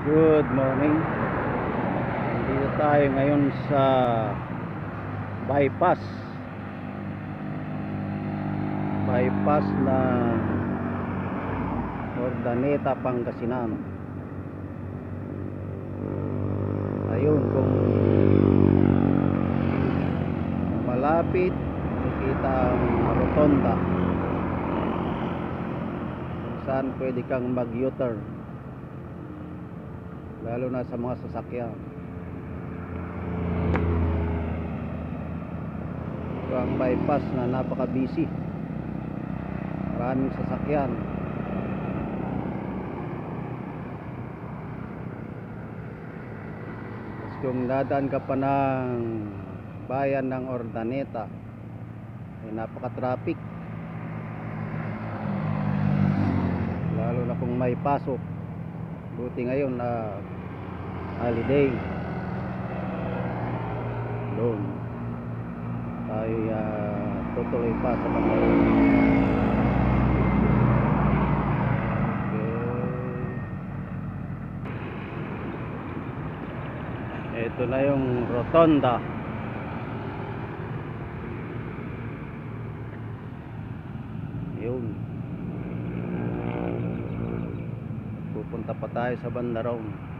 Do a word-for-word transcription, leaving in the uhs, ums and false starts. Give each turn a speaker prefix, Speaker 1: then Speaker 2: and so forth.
Speaker 1: Good morning. Dito tayo ngayon sa bypass. Bypass na Urdaneta, Pangasinan. Ayun, kung malapit, nakikita ang rotonda kung saan pwede kang mag U-turn, lalo na sa mga sasakyan. Ito ang bypass na napaka busy, maraming sasakyan. Tapos kung dadaan ka pa ng bayan ng Urdaneta ay napaka traffic, lalo na kung may pasok. Buti ngayon na uh, holiday. Doon tayo uh, tutuloy pa sa mga okay. Ito na yung rotonda. Yun, pupunta pa tayo sa Bandarong.